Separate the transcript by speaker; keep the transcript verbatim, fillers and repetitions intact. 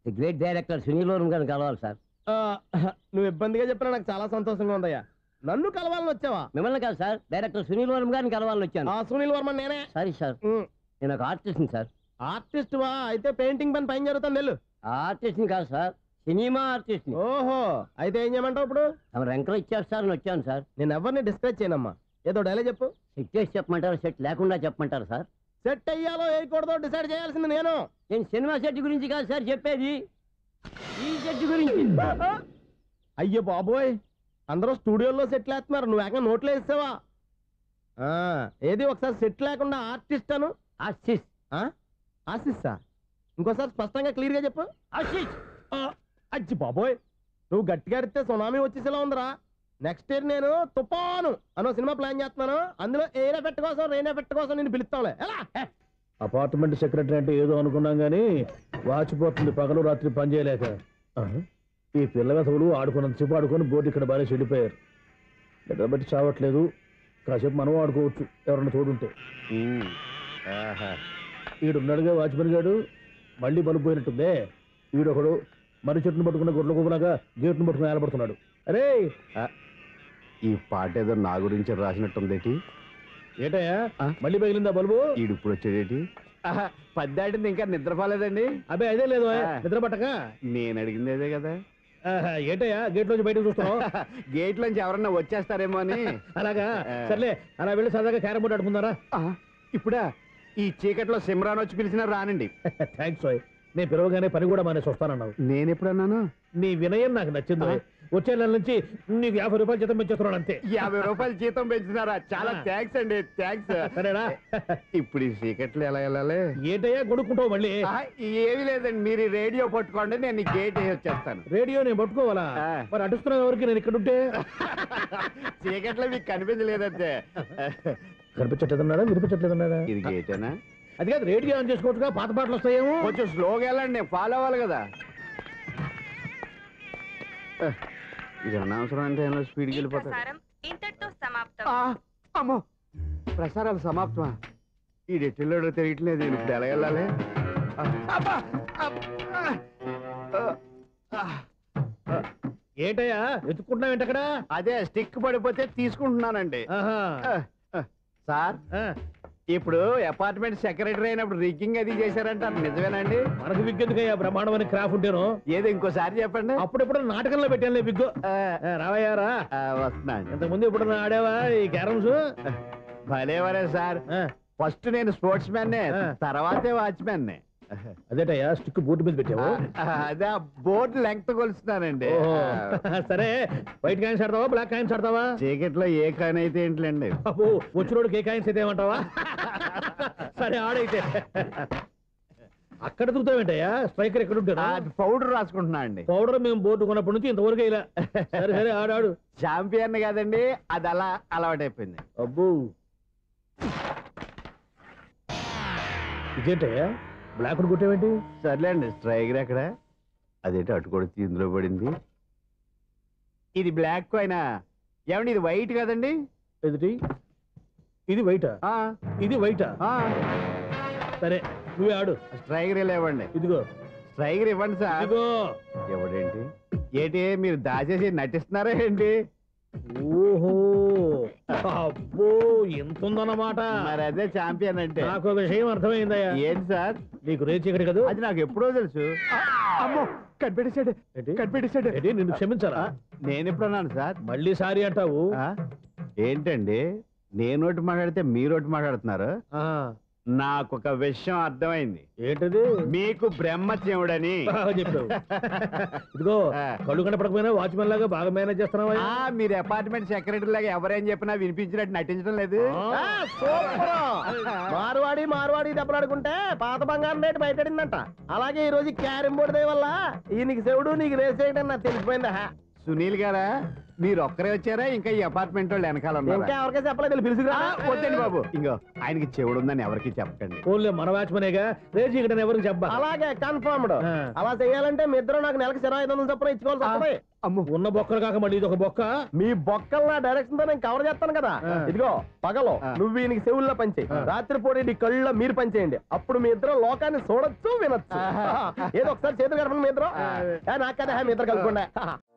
Speaker 1: The great director Sunil Varma గారిని కలవాలి sir.
Speaker 2: నువ్వు ఇబ్బందిగా చెప్పినా నాకు చాలా సంతోషంగా ఉందయ్యా. నన్ను కలవాలని వచ్చావా?
Speaker 1: మిమ్మల్ని కాదు సార్, డైరెక్టర్ సునీల్ వర్మ గారిని కలవాలని వచ్చాను.
Speaker 2: ఆ సునీల్ వర్మ నేనే.
Speaker 1: సారీ సార్, నేను ఒక ఆర్టిస్ట్ని సార్.
Speaker 2: ఆర్టిస్ట్ వా? అయితే పెయింటింగ్ పని పైన జరుగుతాను వెళ్ళు.
Speaker 1: ఆర్టిస్ట్ని కాదు సార్, సినిమా ఆర్టిస్ట్ని.
Speaker 2: ఓహో, అయితే ఏం చేయమంటావు ఇప్పుడు?
Speaker 1: తమ ఎంకలు ఇచ్చారు సార్ అని వచ్చాను సార్.
Speaker 2: నేను ఎవరిని డిస్కస్ చేయనమ్మా, ఏదో డైలాగ్ చెప్పు.
Speaker 1: సెట్ చేసి చెప్పమంటారా, సెట్ లేకుండా చెప్పమంటారు సార్?
Speaker 2: సెట్ అయ్యాలో వేయకూడదో డిసైడ్ చేయాల్సింది నేను.
Speaker 1: నేను సినిమా సెట్ గురించి కాదు సార్ చెప్పేది, ఈ సెట్ గురించి.
Speaker 2: అయ్యో బాబోయ్, అందరూ స్టూడియోలో సెట్ లేస్తున్నారు, నువ్వు ఏకంగా నోట్లో వేసావా? ఏది ఒకసారి సెట్ లేకుండా ఆర్టిస్ట్ అను.
Speaker 1: ఆర్టిస్ట్
Speaker 2: ఆశిస్సా? ఇంకోసారి స్పష్టంగా క్లియర్ గా చెప్పు.
Speaker 1: ఆర్టిస్ట్.
Speaker 2: అచ్చి బాబోయ్, నువ్వు గట్టిగా అడితే సునామీ వచ్చేసేలా ఉందిరా. నెక్స్ట్ ఇయర్ నేను తుఫాను అనో సినిమా ప్లాన్ చేస్తున్నాను, అందులో ఎయిర్ ఎఫెక్ట్ కోసం రెయిన్ ఎఫెక్ట్ కోసం నేను పిలుస్తాంలే. ఎలా?
Speaker 3: అపార్ట్మెంట్ సెక్రటరీ అంటే ఏదో అనుకున్నాం గానీ వాచిపోతుంది పగలు రాత్రి పని చేయలేక. ఈ పిల్లగతవులు ఆడుకున్నంతసేపు ఆడుకొని బోర్డు ఇక్కడ బాగా చెడిపోయారు. నిద్ర బట్టి చావట్లేదు, కాసేపు మనం ఆడుకోవచ్చు ఎవరన్నా తోడుంటే. ఈడున్నాడుగా వాచ్మెన్ గాడు, మళ్ళీ బలుపు పోయినట్టుందే. ఈడొకడు మరి చెట్టును పట్టుకున్న గొడ్ల గుబలాగా గేట్ను పట్టుకుని ఏలబడుతున్నాడు. అరే,
Speaker 4: ఈ పాట ఏదో నా గురించి రాసినట్టుందేటి.
Speaker 3: ఏటయ్యా మళ్ళీ పగిలిందా బల్బు?
Speaker 4: ఈడు ఇప్పుడు వచ్చేదేటి? పద్దాటింది ఇంకా నిద్రపోలేదండి.
Speaker 3: అదే అదే లేదు నిద్ర పట్టక.
Speaker 4: నేను అడిగింది అదే కదా.
Speaker 3: ఏటయ్యా గేట్ లోంచి బయటకు చూస్తున్నావు?
Speaker 4: గేట్ లోంచి ఎవరన్నా వచ్చేస్తారేమో అని.
Speaker 3: అలాగా, సర్లే అలా వెళ్ళి సరదాగా క్యారం బోర్డు ఆడుకుందారా?
Speaker 4: ఇప్పుడా? ఈ చీకట్లో సిమ్రాన్ వచ్చి పిలిచినా రానండి.
Speaker 3: థ్యాంక్స్ ఓయ్, నేను పిలవగానే పని కూడా మానేసి వస్తానన్నావు.
Speaker 4: నేను ఎప్పుడన్నాను?
Speaker 3: నీ వినయం నాకు నచ్చింది. వచ్చే నెల నుంచి నీకు యాభై రూపాయలు జీతం పెంచేస్తున్నాడు అంతే.
Speaker 4: యాభై రూపాయలు జీతం పెంచుతున్నారా? చాలా థ్యాంక్స్ అండి, థ్యాంక్స్.
Speaker 3: సరేనా?
Speaker 4: ఇప్పుడు ఈ చీకట్లు ఎలా వెళ్ళాలి?
Speaker 3: ఏంటయ్యా కొనుక్కుంటావు మళ్ళీ?
Speaker 4: ఏమి లేదండి, మీరు రేడియో పట్టుకోండి, నేను గేట్ వేసి వచ్చేస్తాను.
Speaker 3: రేడియో నేను పట్టుకోవాలా? మరి అడుస్తున్న ఎవరికి నేను ఇక్కడ ఉంటే?
Speaker 4: చీకట్లో మీకు కనిపించలేదంతే.
Speaker 3: కనిపించట్లేదన్నారా వినిపించట్లేదన్నారా?
Speaker 4: ఇది గేటేనా?
Speaker 3: అది కాదు, రేడియో ఆన్ చేసుకోవచ్చుగా, పాత పాటలు వస్తాయేమో.
Speaker 4: కొంచెం స్లోగా వెళ్ళండి, నేను ఫాలో అవ్వాలి కదా. ఇది అనవసరం అంటే స్పీడ్కి వెళ్ళిపోతారు. అమ్మో, ప్రసారాలు సమాప్తమా? ఈ డెట్టిల్లోడో తెలియట్లేదు, నేను ఇప్పుడు ఎలా వెళ్ళాలి?
Speaker 3: ఏంటయ్యా ఎత్తుకుంటున్నావు ఏంటక్కడ?
Speaker 4: అదే స్టిక్ పడిపోతే తీసుకుంటున్నానండి. సార్, ఇప్పుడు అపార్ట్మెంట్ సెక్రటరీ అయినప్పుడు రిగ్గింగ్ అది చేశారంట, నిజమేనండి?
Speaker 3: మనకు విగ్ ఎందుకయ్యా, బ్రహ్మాండమని క్రాఫ్ ఉంటేను.
Speaker 4: ఏదో ఇంకోసారి చెప్పండి.
Speaker 3: అప్పుడెప్పుడు నాటకంలో పెట్టాను విగ్గు. రావయ్యారా?
Speaker 4: వస్తున్నాను.
Speaker 3: ఇంతకుముందు ఎప్పుడు ఆడావా ఈ క్యారమ్స్?
Speaker 4: భలేవరే సార్, ఫస్ట్ నేను స్పోర్ట్స్ మ్యాన్, తర్వాతే వాచ్మెన్.
Speaker 3: అదేటయ్యా స్టిక్ బోర్డు మీద పెట్టావు?
Speaker 4: అదే బోర్డు లెంగ్త్ కొలుస్తున్నానండి.
Speaker 3: సరే, వైట్ కాయిన్స్ ఆడతావా బ్లాక్ కాయిన్స్ ఆడతావా?
Speaker 4: చీకట్ లో ఏ కాయిన్ అయితే ఏంటండి?
Speaker 3: వచ్చినోడికి ఏ కాయిన్స్ అయితే ఏమంటావా? సరే ఆడైతే. అక్కడ దిగుతావేంటయ్యా? స్ట్రైకర్ ఎక్కడ ఉంటాడు?
Speaker 4: పౌడర్ రాసుకుంటున్నా అండి.
Speaker 3: పౌడర్ మేము బోర్డు కొన్నప్పటి నుంచి ఇంతవరకు ఇలా. సరే సరే ఆడాడు.
Speaker 4: చాంపియన్ కదండి, అది అలా అలవాటైపోయింది.
Speaker 3: అబ్బో, ఇదేంటయ్యా బ్లాక్ కొట్టేవేంటి?
Speaker 4: సర్లేండి, స్ట్రైకర్ ఎక్కడ? అదేంటి అటు కూడా ఇందులో పడింది. ఇది బ్లాక్ కాయిన్. ఏమండి ఇది వైట్ కదండి?
Speaker 3: ఎదుటి ఇది వైటా? ఇది వైటా? సరే నువ్వే ఆడు.
Speaker 4: స్ట్రైకర్ ఇలా ఇవ్వండి.
Speaker 3: ఇదిగో
Speaker 4: స్ట్రైకర్ ఇవ్వండి సార్.
Speaker 3: ఇదిగో.
Speaker 4: ఎవడేంటి ఏంటి మీరు దాచేసి నటిస్తున్నారా ఏంటి?
Speaker 3: ఓహో, అబ్బో ఎంత ఉందన్నమాట.
Speaker 4: మరి అదే ఛాంపియన్ అంటే.
Speaker 3: నాకు విషయం అర్థమైందయ్యా.
Speaker 4: ఏంటి సార్?
Speaker 3: నీకు రేచి ఇక్కడ కదా?
Speaker 4: అది నాకు ఎప్పుడో తెలుసు. అమ్మో, కనిపెట్టేశాడు కనిపెట్టేశాడు.
Speaker 3: నిన్ను క్షమించాలా?
Speaker 4: నేను ఎప్పుడన్నాను సార్?
Speaker 3: మళ్ళీ సారీ అంటావు
Speaker 4: ఏంటండి? నేను ఒకటి మాట్లాడితే మీరు ఒకటి మాట్లాడుతున్నారు. నాకు ఒక విషయం అర్థమైంది.
Speaker 3: ఏంటది?
Speaker 4: మీకు బ్రహ్మత్యముడని
Speaker 3: చెప్పావు. ఇదిగో కళ్ళు కనపడకపోయినా వాచ్మెన్ లాగా బాగా మేనేజ్ చేస్తున్నావా?
Speaker 4: మీరు అపార్ట్మెంట్ సెక్రటరీ లాగా ఎవరేం చెప్పినా వినిపించినట్టు నటించడం లేదు.
Speaker 2: మార్వాడి మార్వాడి దెబ్బలాడుకుంటే పాత బంగారం రేటు బయటడిందంట. అలాగే ఈ రోజు క్యారం బోర్డు వల్ల ఈ నీకు శివుడు నీకు రేసేయడం నాకు తెలిసిపోయిందా?
Speaker 4: సునీల్ గారా మీరు ఒక్కరే వచ్చారా ఇంకా ఈ అపార్ట్మెంట్ వాళ్ళు వెనకాల
Speaker 2: ఇంకా
Speaker 4: ఉన్నారా?
Speaker 2: ఎవరికైనా చెప్పలేదు పిలుచుకురా
Speaker 4: ఆ, వద్దండి బాబు ఇంకో ఆయనకి చెవుడుందని ఎవరికి చెప్పకండి.
Speaker 3: ఓన్లీ మన వాచ్మనేగా రేజీ ఇక్కడ ఎవరికి చెప్పా
Speaker 2: అలాగే కన్ఫర్మ్డ్
Speaker 3: ఆ.
Speaker 2: అలా చేయాలంటే మీ ఇద్దరు నాకు నెలకి ఇరవై ఐదు వందలు చొప్పున ఇచ్చుకోవాల్సి వస్తుంది
Speaker 4: అమ్మో
Speaker 3: ఉన్న బొక్కలు కాక మళ్ళీ ఇది ఒక బొక్క.
Speaker 2: మీ బొక్కల నా డైరెక్షన్ తో నేను కవర్ చేస్తాను కదా
Speaker 3: ఆ.
Speaker 2: ఇదిగో పగలో
Speaker 4: ఆ.
Speaker 2: నువ్వు ఈయనకి చెవుల్లో పంచేయి
Speaker 3: ఆ.
Speaker 2: రాత్రిపూట నీ కళ్ళలో మీరు పంచేయండి అప్పుడు మీ ఇద్దరు లోకాన్ని చూడొచ్చు వినొచ్చు ఏదో ఒకసారి చేతులు గడపండి మీ ఇద్దరు ఏ, నాకు కదా మీ ఇద్దరు కలుపుకుండా